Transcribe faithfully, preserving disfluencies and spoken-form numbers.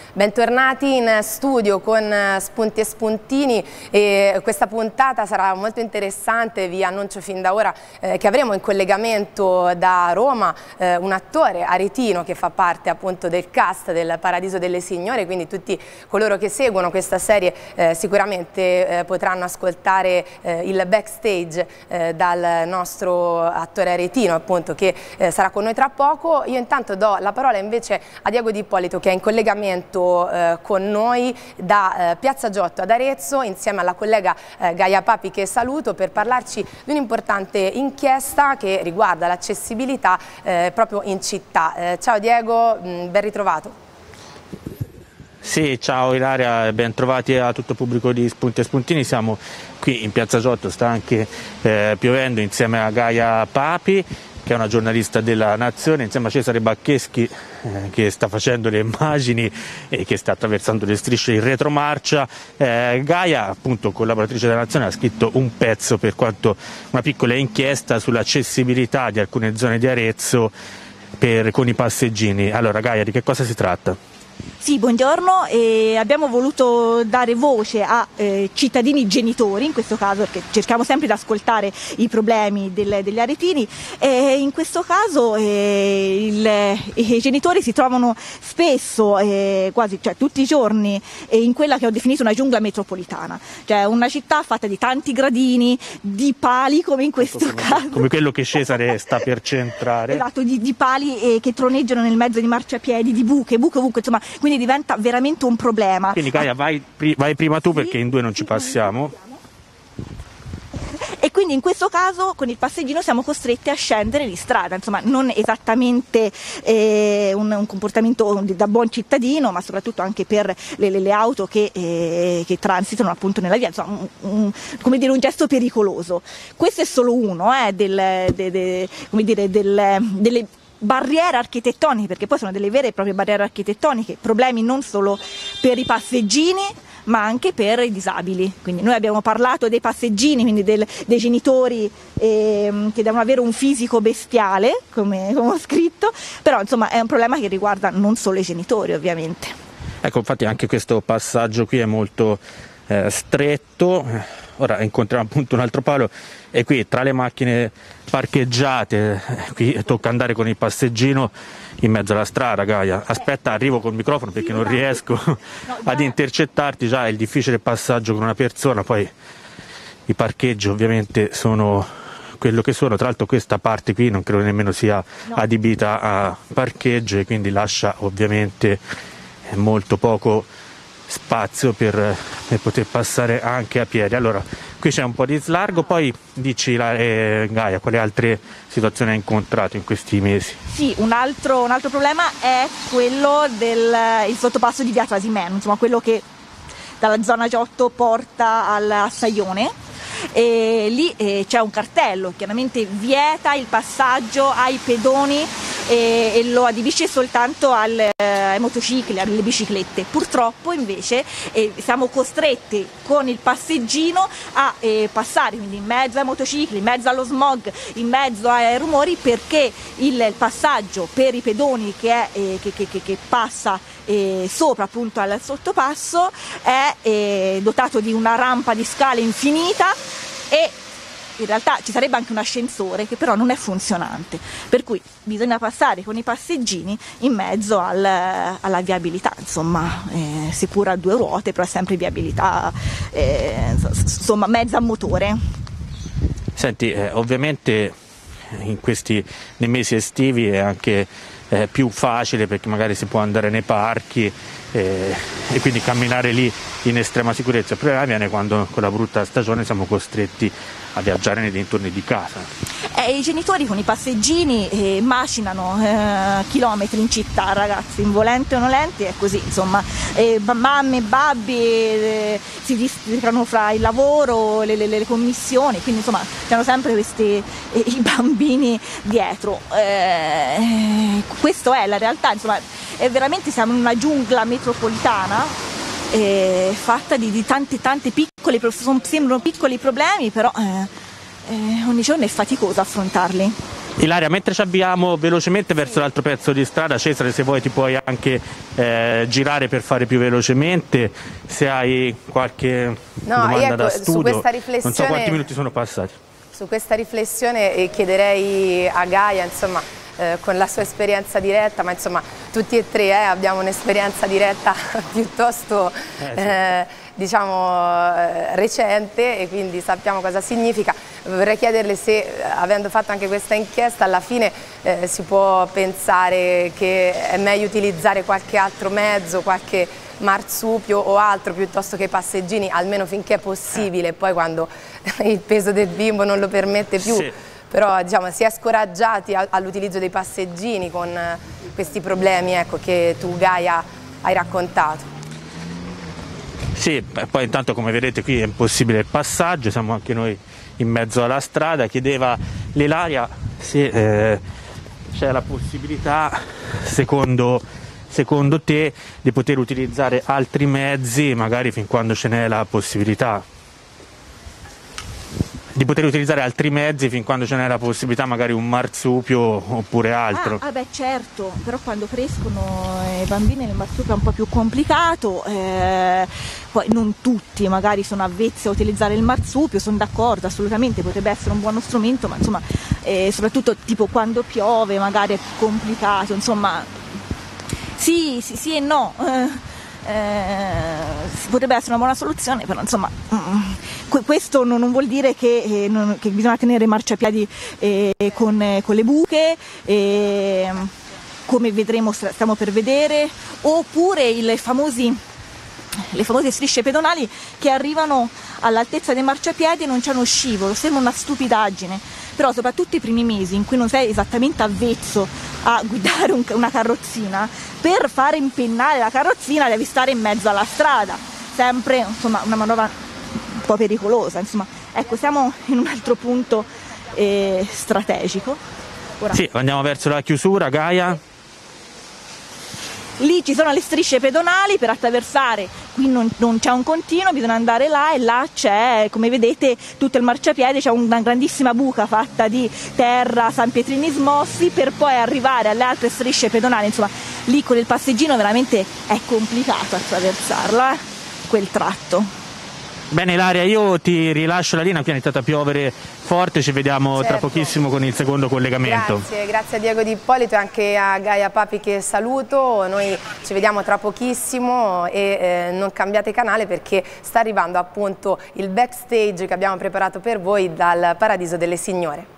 Bentornati in studio con Spunti e Spuntini, e questa puntata sarà molto interessante. Vi annuncio fin da ora eh, che avremo in collegamento da Roma eh, un attore aretino che fa parte appunto del cast del Paradiso delle Signore, quindi tutti coloro che seguono questa serie eh, sicuramente eh, potranno ascoltare eh, il backstage eh, dal nostro attore aretino appunto che eh, sarà con noi tra poco. Io intanto do la parola invece a Diego Di Ippolito, che è in collegamento Eh, con noi da eh, Piazza Giotto ad Arezzo insieme alla collega eh, Gaia Papi, che saluto, per parlarci di un'importante inchiesta che riguarda l'accessibilità eh, proprio in città. Eh, ciao Diego, mh, ben ritrovato. Sì, ciao Ilaria, ben trovati a tutto il pubblico di Spunti e Spuntini. Siamo qui in Piazza Giotto, sta anche eh, piovendo, insieme a Gaia Papi, che è una giornalista della Nazione, insieme a Cesare Baccheschi eh, che sta facendo le immagini e che sta attraversando le strisce in retromarcia. Eh, Gaia, appunto collaboratrice della Nazione, ha scritto un pezzo per quanto una piccola inchiesta sull'accessibilità di alcune zone di Arezzo per, con i passeggini. Allora Gaia, di che cosa si tratta? Sì, buongiorno. E abbiamo voluto dare voce a eh, cittadini genitori, in questo caso, perché cerchiamo sempre di ascoltare i problemi del, degli aretini, e in questo caso eh, il, i genitori si trovano spesso, eh, quasi cioè, tutti i giorni, eh, in quella che ho definito una giungla metropolitana, cioè una città fatta di tanti gradini, di pali come in questo come, caso. Come quello che Cesare sta per centrare. Esatto, di, di pali eh, che troneggiano nel mezzo di marciapiedi, di buche, buche ovunque, insomma, quindi diventa veramente un problema. Quindi Gaia, vai, vai prima tu, perché in due non ci passiamo. E quindi in questo caso con il passeggino siamo costretti a scendere di strada, insomma non esattamente eh, un, un comportamento da buon cittadino, ma soprattutto anche per le, le, le auto che, eh, che transitano appunto nella via, insomma un, un, come dire, un gesto pericoloso. Questo è solo uno eh, del, de, de, come dire, del, delle barriere architettoniche, perché poi sono delle vere e proprie barriere architettoniche, problemi non solo per i passeggini ma anche per i disabili. Quindi noi abbiamo parlato dei passeggini, quindi del, dei genitori eh, che devono avere un fisico bestiale, come, come ho scritto, però insomma è un problema che riguarda non solo i genitori ovviamente. Ecco, infatti anche questo passaggio qui è molto eh, stretto. Ora incontriamo appunto un altro palo e qui tra le macchine parcheggiate, qui tocca andare con il passeggino in mezzo alla strada. Gaia, aspetta, arrivo col microfono perché non riesco ad intercettarti, già è il difficile passaggio con una persona, poi i parcheggi ovviamente sono quello che sono. Tra l'altro questa parte qui non credo nemmeno sia adibita a parcheggio e quindi lascia ovviamente molto poco spazio per, per poter passare anche a piedi. Allora qui c'è un po' di slargo, poi dici la, eh, Gaia, quali altre situazioni hai incontrato in questi mesi? Sì, un altro, un altro problema è quello del il sottopasso di via Trasimeno, insomma quello che dalla zona Giotto porta al Saione. E lì eh, c'è un cartello, chiaramente vieta il passaggio ai pedoni e, e lo adibisce soltanto al, eh, ai motocicli, alle biciclette. Purtroppo invece eh, siamo costretti con il passeggino a eh, passare, quindi in mezzo ai motocicli, in mezzo allo smog, in mezzo ai rumori, perché il, il passaggio per i pedoni che, è, eh, che, che, che, che passa eh, sopra appunto al sottopasso è eh, dotato di una rampa di scale infinita, e in realtà ci sarebbe anche un ascensore che però non è funzionante, per cui bisogna passare con i passeggini in mezzo al, alla viabilità, insomma eh, sicura a due ruote, però è sempre viabilità eh, insomma mezza a motore. Senti, eh, ovviamente in questi nei mesi estivi è anche eh, più facile, perché magari si può andare nei parchi eh, e quindi camminare lì in estrema sicurezza. Il problema viene quando con la brutta stagione siamo costretti a viaggiare nei dintorni di casa. Eh, I genitori con i passeggini eh, macinano eh, chilometri in città, ragazzi, in volente o nolenti è così, insomma, eh, mamme, babbi eh, si districano fra il lavoro, le, le, le commissioni, quindi insomma c'hanno sempre questi eh, i bambini dietro. Eh, questo è la realtà, insomma, è veramente siamo in una giungla metropolitana eh, fatta di, di tante tante piccole, sembrano piccoli problemi, però eh, eh, ogni giorno è faticoso affrontarli. Ilaria, mentre ci avviamo velocemente verso l'altro pezzo di strada, Cesare, se vuoi ti puoi anche eh, girare per fare più velocemente, se hai qualche no, domanda ecco, da studio, su questa riflessione, non so quanti minuti sono passati. Su questa riflessione eh, chiederei a Gaia, insomma, eh, con la sua esperienza diretta, ma insomma tutti e tre eh, abbiamo un'esperienza diretta piuttosto eh, sì. eh, diciamo eh, recente, e quindi sappiamo cosa significa. Vorrei chiederle se, avendo fatto anche questa inchiesta, alla fine eh, si può pensare che è meglio utilizzare qualche altro mezzo, qualche marsupio o altro piuttosto che passeggini, almeno finché è possibile, poi quando il peso del bimbo non lo permette più. Sì. Però diciamo, si è scoraggiati all'utilizzo dei passeggini con questi problemi, ecco, che tu, Gaia, hai raccontato. Sì, poi intanto come vedete qui è impossibile il passaggio, siamo anche noi in mezzo alla strada. Chiedeva l'Ilaria se eh, c'è la possibilità, secondo, secondo te, di poter utilizzare altri mezzi, magari fin quando ce n'è la possibilità. Di poter utilizzare altri mezzi fin quando ce n'è la possibilità, magari un marsupio oppure altro. Ah, ah beh certo, però quando crescono i bambini il marsupio è un po' più complicato, eh, poi non tutti magari sono avvezzi a utilizzare il marsupio, sono d'accordo, assolutamente potrebbe essere un buono strumento, ma insomma eh, soprattutto tipo quando piove magari è più complicato, insomma sì, sì, sì e no. Eh. Eh, potrebbe essere una buona soluzione, però insomma mm, questo non, non vuol dire che, eh, non, che bisogna tenere i marciapiedi eh, con, eh, con le buche, eh, come vedremo, stiamo per vedere, oppure i famosi, le famose strisce pedonali che arrivano all'altezza dei marciapiedi e non c'è uno scivolo. Sembra una stupidaggine, però soprattutto i primi mesi in cui non sei esattamente avvezzo a guidare un, una carrozzina, per fare impennare la carrozzina devi stare in mezzo alla strada, sempre insomma una manovra un po' pericolosa, insomma ecco, siamo in un altro punto eh, strategico. Ora, sì, andiamo verso la chiusura, Gaia. Lì ci sono le strisce pedonali per attraversare, qui non, non c'è un continuo, bisogna andare là, e là c'è, come vedete, tutto il marciapiede, c'è una grandissima buca fatta di terra, sanpietrini smossi, per poi arrivare alle altre strisce pedonali. Insomma, lì con il passeggino veramente è complicato attraversarla, eh, quel tratto. Bene Ilaria, io ti rilascio la linea, qui è iniziato a piovere forte, ci vediamo certo. tra pochissimo con il secondo collegamento. Grazie, grazie a Diego Di Ippolito e anche a Gaia Papi che saluto, noi ci vediamo tra pochissimo e eh, non cambiate canale perché sta arrivando appunto il backstage che abbiamo preparato per voi dal Paradiso delle Signore.